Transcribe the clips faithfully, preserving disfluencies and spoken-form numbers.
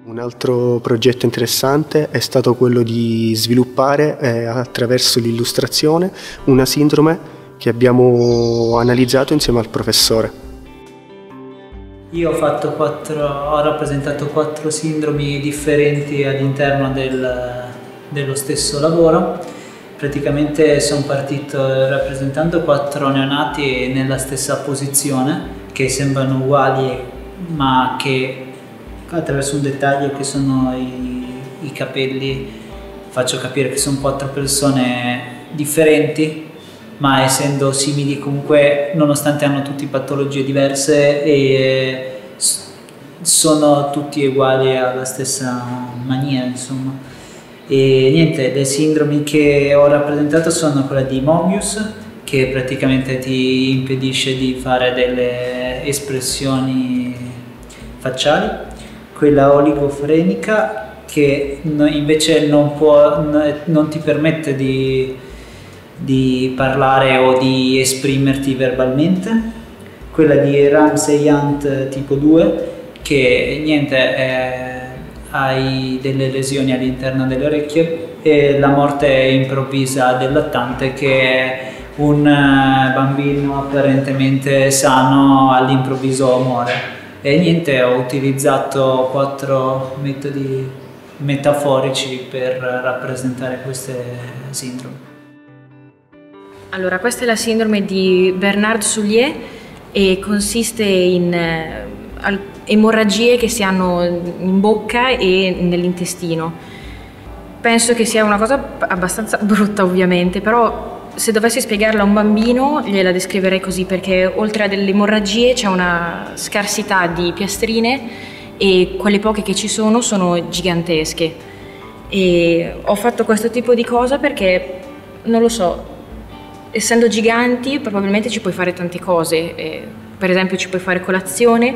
Un altro progetto interessante è stato quello di sviluppare eh, attraverso l'illustrazione una sindrome che abbiamo analizzato insieme al professore. Io ho, fatto quattro, ho rappresentato quattro sindromi differenti all'interno del, dello stesso lavoro. Praticamente sono partito rappresentando quattro neonati nella stessa posizione, che sembrano uguali ma che attraverso un dettaglio che sono i, i capelli faccio capire che sono quattro persone differenti, ma essendo simili comunque, nonostante hanno tutte patologie diverse, e sono tutti uguali alla stessa maniera, insomma. E niente, le sindromi che ho rappresentato sono quella di Mobius, che praticamente ti impedisce di fare delle espressioni facciali, quella oligofrenica che invece non, può, non ti permette di, di parlare o di esprimerti verbalmente, quella di Ramsey-Hunt tipo due che niente, eh, hai delle lesioni all'interno delle orecchie, e la morte improvvisa del lattante, che è un bambino apparentemente sano all'improvviso muore. E niente, ho utilizzato quattro metodi metaforici per rappresentare queste sindromi. Allora, questa è la sindrome di Bernard-Soulier e consiste in eh, emorragie che si hanno in bocca e nell'intestino. Penso che sia una cosa abbastanza brutta, ovviamente, però se dovessi spiegarla a un bambino gliela descriverei così, perché oltre a delle emorragie c'è una scarsità di piastrine e quelle poche che ci sono sono gigantesche. E ho fatto questo tipo di cosa perché, non lo so, essendo giganti probabilmente ci puoi fare tante cose, eh, per esempio ci puoi fare colazione,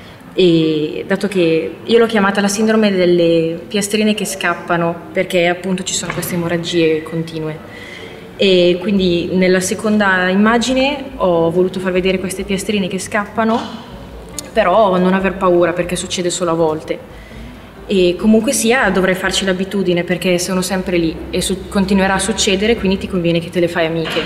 e dato che io l'ho chiamata la sindrome delle piastrine che scappano, perché appunto ci sono queste emorragie continue. E quindi nella seconda immagine ho voluto far vedere queste piastrine che scappano, però non aver paura, perché succede solo a volte. E comunque sia dovrei farci l'abitudine, perché sono sempre lì e continuerà a succedere, quindi ti conviene che te le fai amiche.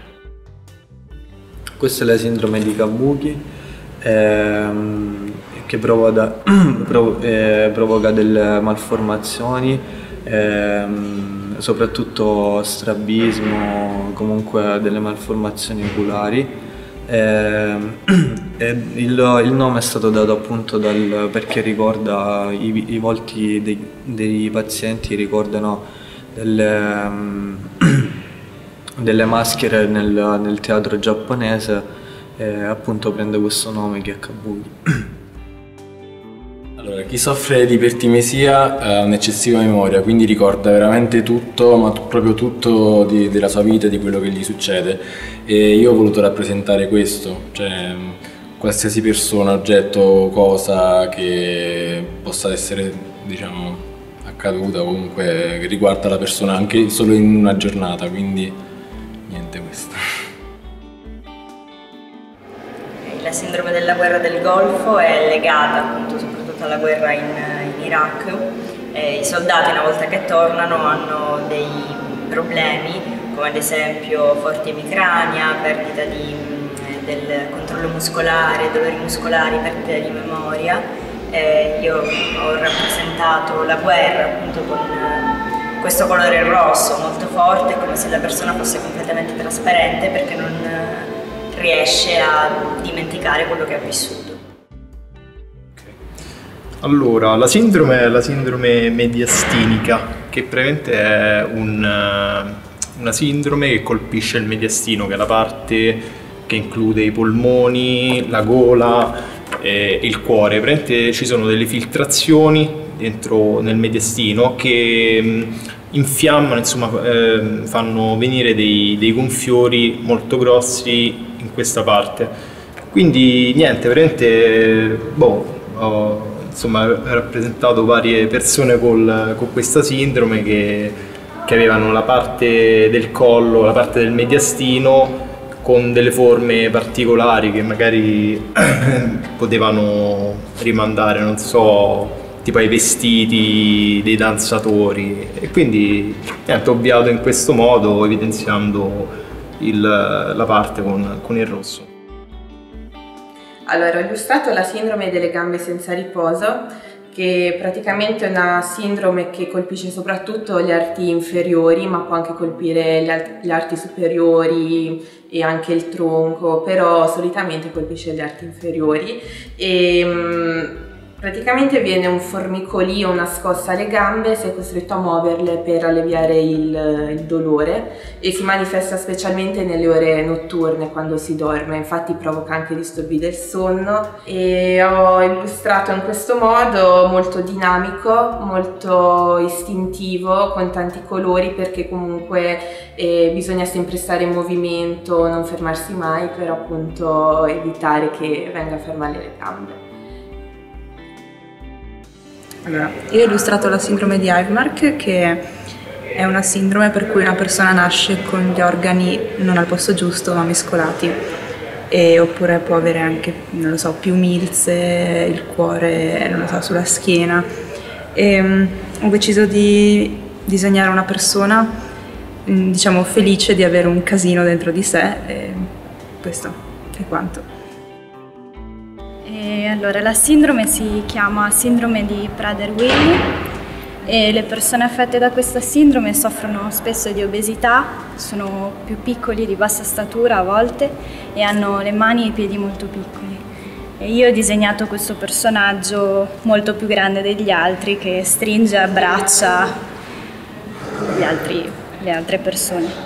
Questa è la sindrome di Kabuki, ehm, che provoca, eh, provoca delle malformazioni, ehm, soprattutto strabismo, comunque delle malformazioni oculari. Eh, e il, il nome è stato dato appunto dal, perché ricorda i, i volti dei, dei pazienti, ricordano delle, um, delle maschere nel, nel teatro giapponese, e appunto prende questo nome che è Kabuki. Allora, chi soffre di ipertimesia ha un'eccessiva memoria, quindi ricorda veramente tutto, ma proprio tutto di, della sua vita, di quello che gli succede. E io ho voluto rappresentare questo, cioè qualsiasi persona, oggetto, cosa che possa essere, diciamo, accaduta, comunque che riguarda la persona anche solo in una giornata, quindi niente questo. La sindrome della guerra del Golfo è legata appunto soprattutto alla guerra in, in Iraq. Eh, I soldati, una volta che tornano, hanno dei problemi, come ad esempio forti emicrania, perdita di, del controllo muscolare, dolori muscolari, perdita di memoria. Eh, io ho rappresentato la guerra appunto con questo colore rosso molto forte, come se la persona fosse completamente trasparente, perché non riesce a dimenticare quello che ha vissuto. Allora, la sindrome è la sindrome mediastinica, che praticamente è un, una sindrome che colpisce il mediastino, che è la parte che include i polmoni, la gola e il cuore. Praticamente ci sono delle filtrazioni dentro nel mediastino che infiammano, insomma, eh, fanno venire dei, dei gonfiori molto grossi in questa parte. Quindi niente, veramente boh, ho insomma rappresentato varie persone col, con questa sindrome che, che avevano la parte del collo, la parte del mediastino con delle forme particolari che magari potevano rimandare, non so, tipo ai vestiti dei danzatori, e quindi niente, ho ovviato in questo modo evidenziando il, la parte con, con il rosso. Allora, ho illustrato la sindrome delle gambe senza riposo, che praticamente è una sindrome che colpisce soprattutto gli arti inferiori, ma può anche colpire gli, alt gli arti superiori e anche il tronco, però solitamente colpisce gli arti inferiori. E, mh, praticamente viene un formicolio, una scossa alle gambe, sei costretto a muoverle per alleviare il, il dolore, e si manifesta specialmente nelle ore notturne quando si dorme, infatti provoca anche disturbi del sonno. E ho illustrato in questo modo molto dinamico, molto istintivo, con tanti colori, perché comunque eh, bisogna sempre stare in movimento, non fermarsi mai, per appunto evitare che venga a far male le gambe. Allora, io ho illustrato la sindrome di Ivemark, che è una sindrome per cui una persona nasce con gli organi non al posto giusto ma mescolati, e, oppure può avere anche, non lo so, più milze, il cuore, non lo so, sulla schiena. E, um, ho deciso di disegnare una persona, diciamo, felice di avere un casino dentro di sé, e questo è quanto. E allora, la sindrome si chiama sindrome di Prader-Willi e le persone affette da questa sindrome soffrono spesso di obesità, sono più piccoli, di bassa statura a volte, e hanno le mani e i piedi molto piccoli. E io ho disegnato questo personaggio molto più grande degli altri, che stringe e abbraccia gli altri, le altre persone.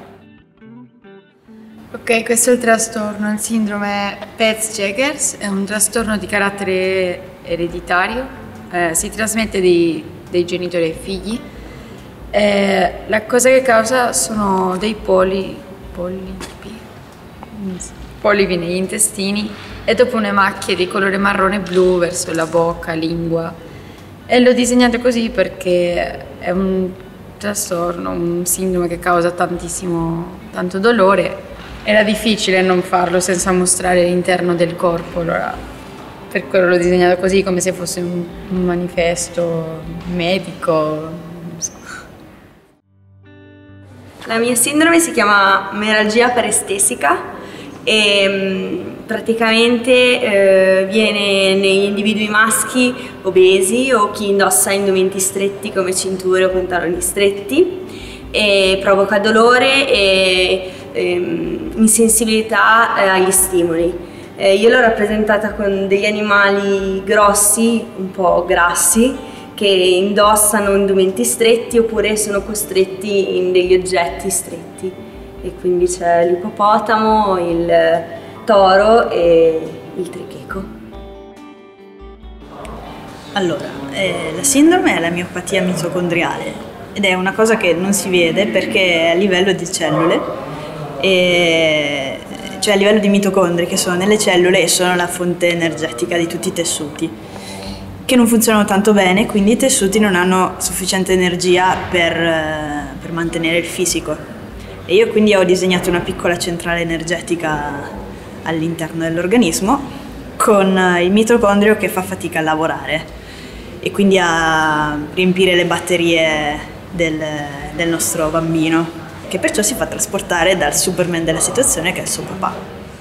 Ok, questo è il trastorno, il sindrome Peutz-Jeghers, è un trastorno di carattere ereditario, eh, si trasmette dei, dai genitori ai figli. Eh, la cosa che causa sono dei poli, polipi, polipi negli intestini, e dopo une macchie di colore marrone blu verso la bocca, lingua. E l'ho disegnato così perché è un trastorno, un sindrome che causa tantissimo, tanto dolore. Era difficile non farlo senza mostrare l'interno del corpo, allora per quello l'ho disegnato così, come se fosse un, un manifesto medico, non so. La mia sindrome si chiama meralgia peristesica e mh, praticamente eh, viene negli individui maschi obesi o chi indossa indumenti stretti come cinture o pantaloni stretti, e provoca dolore e ehm, insensibilità eh, agli stimoli. Eh, io l'ho rappresentata con degli animali grossi, un po' grassi, che indossano indumenti stretti oppure sono costretti in degli oggetti stretti. E quindi c'è l'ippopotamo, il toro e il tricheco. Allora, eh, la sindrome è la miopatia mitocondriale ed è una cosa che non si vede perché è a livello di cellule, e, cioè a livello di mitocondri che sono nelle cellule e sono la fonte energetica di tutti i tessuti, che non funzionano tanto bene, quindi i tessuti non hanno sufficiente energia per, per mantenere il fisico. E io quindi ho disegnato una piccola centrale energetica all'interno dell'organismo con il mitocondrio che fa fatica a lavorare e quindi a riempire le batterie del, del nostro bambino, che perciò si fa trasportare dal Superman della situazione, che è il suo papà.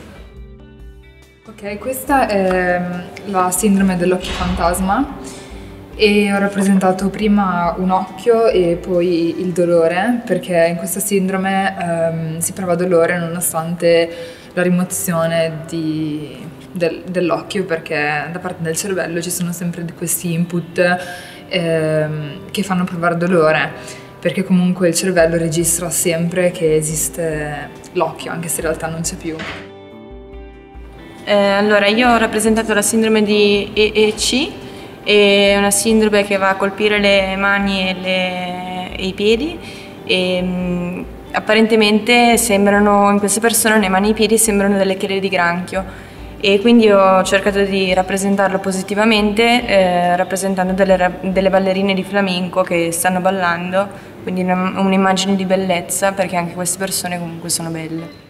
Ok, questa è la sindrome dell'occhio fantasma e ho rappresentato prima un occhio e poi il dolore, perché in questa sindrome ehm, si prova dolore nonostante la rimozione di, del, dell'occhio, perché da parte del cervello ci sono sempre questi input ehm, che fanno provare dolore, perché comunque il cervello registra sempre che esiste l'occhio, anche se in realtà non c'è più. Eh, allora, io ho rappresentato la sindrome di E E C, è una sindrome che va a colpire le mani e, le, e i piedi e mh, apparentemente sembrano, in queste persone le mani e i piedi sembrano delle chele di granchio, e quindi ho cercato di rappresentarlo positivamente eh, rappresentando delle, delle ballerine di flamenco che stanno ballando, quindi un'immagine di bellezza, perché anche queste persone comunque sono belle.